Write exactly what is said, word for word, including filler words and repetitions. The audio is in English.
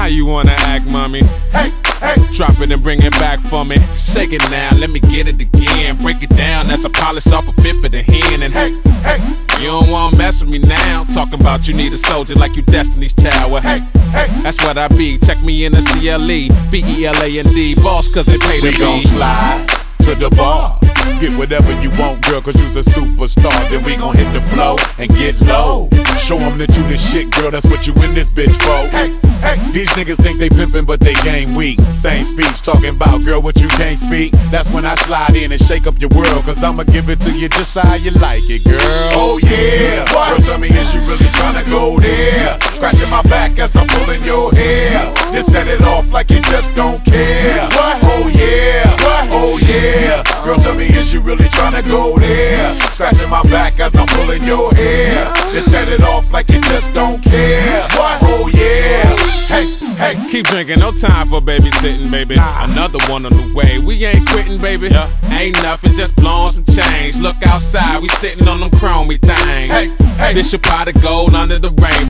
you wanna act, mommy? Hey, hey, Drop it and bring it back for me. Shake it now, let me get it again. Break it down as I polish off a fifth of the hand. And hey, hey, you don't wanna mess with me now. Talking about you need a soldier like you Destiny's Child. Well, hey, hey. that's what I be. Check me in the C L E, V E L A N D. Boss, cause they pay We the gon' B. slide to the bar. Get whatever you want, girl, cause you's a superstar. Then we gon' hit the flow and get low. Show them that you the shit, girl, that's what you in this bitch for. Hey, hey. These niggas think they pimpin', but they game weak. Same speech, talking about, girl, what you can't speak. That's when I slide in and shake up your world, cause I'ma give it to you just how you like it, girl. Oh yeah, girl, tell me, is you really tryna go there? Scratching my back as I'm pulling your hair. Then set it off like you just don't care. Oh yeah, oh yeah. Girl, tell me, is you really tryna go there? Scratching my back as I'm pulling your hair. Then set it off like you just don't care. Oh yeah. Hey, hey. Keep drinking, no time for babysitting, baby. Another one on the way. We ain't quitting, baby. Ain't nothing, just blowing some change. Look outside, we sitting on them chromey things. Hey, hey. This your pot of gold under the rain.